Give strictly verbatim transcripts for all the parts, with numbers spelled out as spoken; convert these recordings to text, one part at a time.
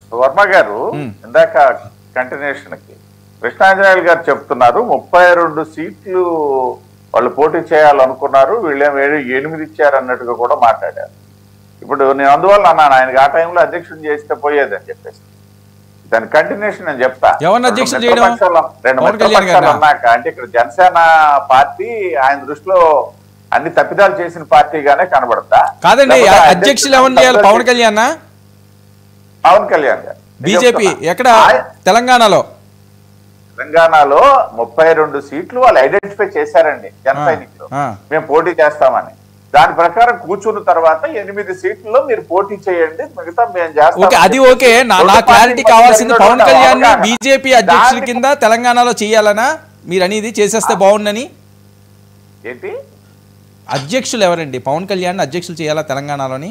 వర్మ గారు ఇందాక కంటిన్యూషన్ కి కృష్ణాంజనేయులు గారు చెప్తున్నారు ముప్పై రెండు సీట్లు వాళ్ళు పోటీ చేయాలనుకున్నారు, వీళ్ళేమో ఎనిమిది ఇచ్చారు అన్నట్టుగా కూడా మాట్లాడారు. ఇప్పుడు నేను అందువల్ల అన్నాను ఆయనకి ఆ టైంలో అధ్యక్షుడు చేస్తే పోయేది అని చెప్పేసి. దాని కంటిన్యూషన్ నేను చెప్తా. రెండు మిత్రపక్షాలు అన్నాక అంటే ఇక్కడ జనసేన పార్టీ ఆయన దృష్టిలో అన్ని తప్పిదాలు చేసిన పార్టీగానే కనబడతా. కాదండి, అధ్యక్షులు ఎవరు చేయాలి? పవన్ కళ్యాణ్ పవన్ కళ్యాణ్ గారు బీజేపీ ఎక్కడ? తెలంగాణలో తెలంగాణలో ముప్పై రెండు సీట్లు వాళ్ళు ఐడెంటిఫై చేశారండి జన సైనికులు, మేము పోటీ చేస్తామని. దాని ప్రకారం కూర్చున్న తర్వాత ఎనిమిది సీట్లలో మీరు పోటీ చేయండి, మిగతా మేము చేస్తాం. అది ఓకే. నా క్లారిటీ కావాల్సింది పవన్ కళ్యాణ్ బీజేపీ అధ్యక్షుల కింద తెలంగాణలో చేయాలనా మీరు అనేది? చేసేస్తే బాగుండని. ఏంటి అధ్యక్షులు ఎవరండి? పవన్ కళ్యాణ్ అధ్యక్షులు చేయాలా తెలంగాణలోని?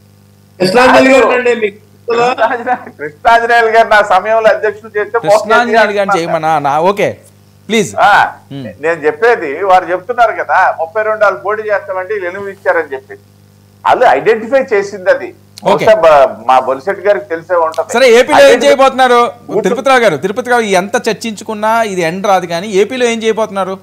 కృష్ణాంజనేయులు గారు నా సమయంలో అధ్యక్షులు చేస్తే కృష్ణాంజనేయులు గారు చేయమనా? నా ఓకే ప్లీజ్. నేను చెప్పేది వారు చెప్తున్నారు కదా ముప్పై రెండు వాళ్ళు పోటీ చేస్తామంటే ఎనిమిది ఇచ్చారని చెప్పేసి వాళ్ళు ఐడెంటిఫై చేసింది. అది మా బొలిశెట్టి గారికి తెలిసే ఉంటుంది. సరే, ఏపీలో ఏం చేయబోతున్నారు? తిరుపతిరావు గారు తిరుపతిరావు ఎంత చర్చించుకున్నా ఇది ఎండ్ రాదు, కానీ ఏపీలో ఏం చేయబోతున్నారు?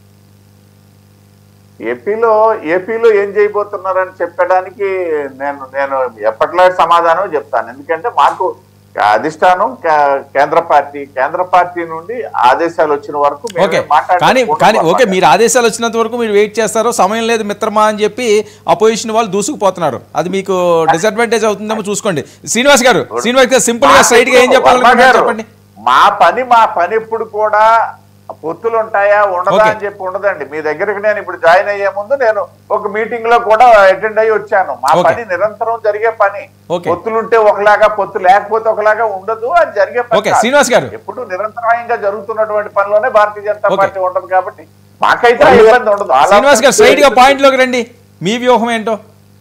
ఏపీలో ఏపీలో ఏం చేయబోతున్నారని చెప్పడానికి నేను నేను ఎప్పటిలా సమాధానం చెప్తాను. ఎందుకంటే మాకు అధిష్టానం కేంద్ర పార్టీ కేంద్ర పార్టీ నుండి ఆదేశాలు వచ్చిన వరకు ఓకే. మీరు ఆదేశాలు వచ్చినంత వరకు మీరు వెయిట్ చేస్తారు, సమయం లేదు మిత్రమా అని చెప్పి అపోజిషన్ వాళ్ళు దూసుకుపోతున్నారు. అది మీకు డిసడ్వాంటేజ్ అవుతుందేమో చూసుకోండి. శ్రీనివాస్ గారు శ్రీనివాస్ గారు సింపుల్ గా స్ట్రైట్ గా ఏం చెప్పాలనుకుంటున్నారు చెప్పండి. మా పని మా పని ఎప్పుడు కూడా పొత్తులు ఉంటాయా ఉండదా అని చెప్పి ఉండదండి. మీ దగ్గరికి నేను ఇప్పుడు జాయిన్ అయ్యే ముందు నేను ఒక మీటింగ్ లో కూడా అటెండ్ అయ్యి వచ్చాను. మా పని నిరంతరం జరిగే పని. పొత్తులుంటే ఒకలాగా, పొత్తు లేకపోతే ఒకలాగా ఉండదు, అది జరిగే పని. శ్రీనివాస్ గారు ఎప్పుడు నిరంతరంగా జరుగుతున్నటువంటి పనిలోనే భారతీయ జనతా పార్టీ ఉండదు కాబట్టి మాకైతే ఇబ్బంది ఉండదు. శ్రీనివాస్ గారు స్ట్రైట్ గా పాయింట్ లోకి రండి, మీ వ్యూహం ఏంటో?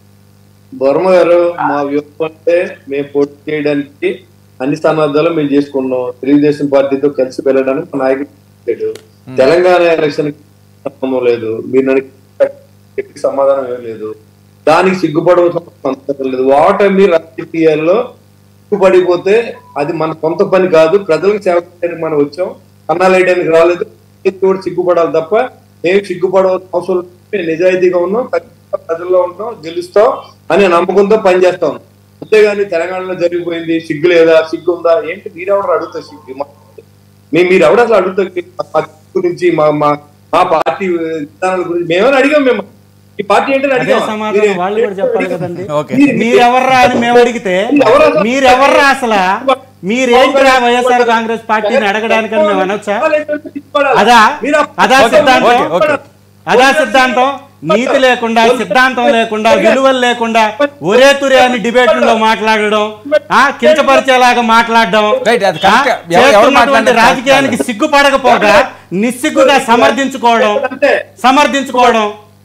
బొర్మ గారు, మా వ్యూహం అంటే మేము పోటీ చేయడానికి అన్ని సన్నద్ధాలు మేము చేసుకున్నాం. తెలుగుదేశం పార్టీతో కలిసి వెళ్ళడానికి మా నాయకుడు తెలంగాణ ఎలక్షన్ సంబంధం లేదు, మీరు నన్ను సమాధానం ఏం లేదు, దానికి సిగ్గుపడవలసిన లేదు. ఓటమి రాజకీయాల్లో సిగ్గుపడిపోతే అది మన సొంత పని కాదు. ప్రజలకు సేవ చేయడానికి మనం వచ్చాం, అన్నాలు వేయడానికి రాలేదు. కూడా సిగ్గుపడాలి తప్ప మేము సిగ్గుపడవలసిన అవసరం. నిజాయితీగా ఉన్నాం, ప్రజల్లో ఉంటాం, గెలుస్తాం అనే నమ్మకంతో పనిచేస్తాం. అంతేగాని తెలంగాణలో జరిగిపోయింది సిగ్గు లేదా, సిగ్గు ఉందా ఏంటి మీరెవరు అడుగుతారు? సిగ్గు మీరు ఎవరు అసలు అడుగుతారు గురించి, మా మా పార్టీ విధానాల గురించి మేమని అడిగాం. మేము ఈ పార్టీ ఏంటని అడిగాం. వాళ్ళు కూడా చెప్పాలి కదండి. మీరెవర్రా అని మేము అడిగితే మీరెవర్రా అసలు మీరేంటిరా వైఎస్ఆర్ కాంగ్రెస్ పార్టీని అడగడానికని మేము అనొచ్చా? అదా అదా సిద్ధాంతం, అదా సిద్ధాంతం. నీతి లేకుండా, సిద్ధాంతం లేకుండా, విలువలు లేకుండా ఒరే తురే అని డిబేట్లలో మాట్లాడడం, ఆ కించపరిచేలాగా మాట్లాడడం, చేస్తున్నటువంటి రాజకీయానికి సిగ్గుపడకపోగా నిస్సిగ్గుగా సమర్థించుకోవడం సమర్థించుకోవడం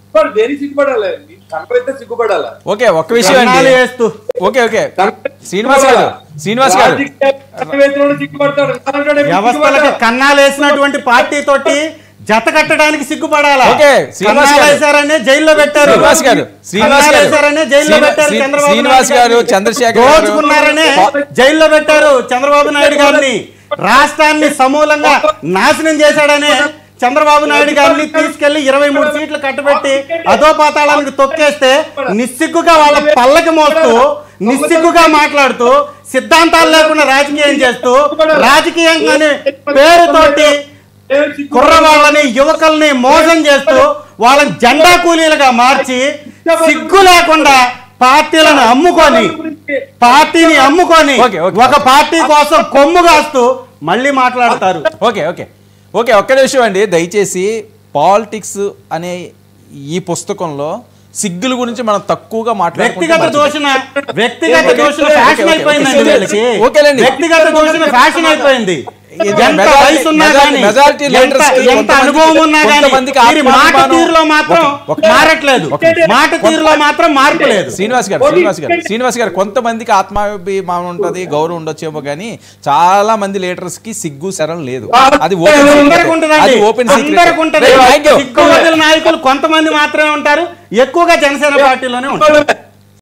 ఓకే. ఒక్క విషయం ఓకే ఓకే శ్రీనివాస్ గారు శ్రీనివాస్ గారు వ్యవస్థలకు కన్నాలు వేసినటువంటి పార్టీ తోటి జత కట్టడానికి సిగ్గుపడాలా? కన్నాలేశారనే జైల్లో పెట్టారు జైల్లో పెట్టారు శ్రీనివాస్ గారు చంద్రశేఖర్ దోచుకున్నారనే జైల్లో పెట్టారు చంద్రబాబు నాయుడు గారిని. రాష్ట్రాన్ని సమూలంగా నాశనం చేశాడనే చంద్రబాబు నాయుడు గారిని తీసుకెళ్లి ఇరవై మూడు సీట్లు కట్టబెట్టి అధోపాతాళానికి తొక్కేస్తే నిస్సిగ్గుగా వాళ్ళ పల్లకి మోస్తూ నిస్సిగ్గుగా మాట్లాడుతూ సిద్ధాంతాలు లేకుండా రాజకీయం చేస్తూ రాజకీయంగానే పేరుతోటి కుర్రవాళ్ళని యువకుల్ని మోసం చేస్తూ వాళ్ళని జెండా కూలీలుగా మార్చి సిగ్గు లేకుండా పార్టీలను అమ్ముకొని పార్టీని అమ్ముకొని ఒక పార్టీ కోసం కొమ్ము కాస్తూ మళ్ళీ మాట్లాడతారు. ఓకే ఓకే ఓకే ఒక్క నిమిషం అండి. దయచేసి పాలిటిక్స్ అనే ఈ పుస్తకంలో సిగ్గుల గురించి మనం తక్కువగా మాట్లాడుకుంటాం. వ్యక్తిగత దూషణ వ్యక్తిగత దూషణ ఫ్యాషన్ అయిపోయిందండి వీళ్ళకి. వ్యక్తిగత దూషణ ఫ్యాషన్ అయిపోయింది. ఎంత వయసు ఉన్నా కానీ, ఎంత అనుభవం ఉన్నా కానీ మాట తీరులో మాత్రం మారట్లేదు, మాట తీరులో మాత్రం మార్పు లేదు. శ్రీనివాస్ గారు శ్రీనివాస్ గారు శ్రీనివాస్ గారు కొంతమందికి ఆత్మాభిమానం ఉంటుంది, గౌరవం ఉండొచ్చేమో కానీ చాలా మంది లీడర్స్ కి సిగ్గు శరం లేదు. అది ఓపెన్ సిగ్గు నాయకులు కొంతమంది మాత్రమే ఉంటారు, ఎక్కువగా జనసేన పార్టీలోనే ఉంటారు.